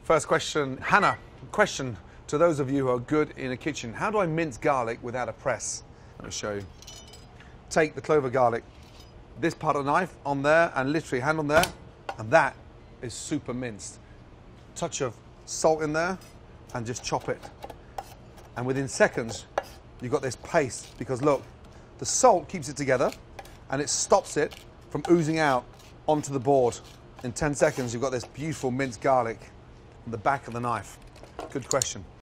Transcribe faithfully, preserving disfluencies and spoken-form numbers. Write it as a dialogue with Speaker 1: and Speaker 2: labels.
Speaker 1: First question, Hannah, question to those of you who are good in a kitchen. How do I mince garlic without a press? Let me show you. Take the clove of garlic, this part of the knife on there, and literally hand on there, and that is super minced. Touch of salt in there, and just chop it. And within seconds, you've got this paste, because look, the salt keeps it together, and it stops it from oozing out onto the board. In ten seconds, you've got this beautiful minced garlic on the back of the knife. Good question.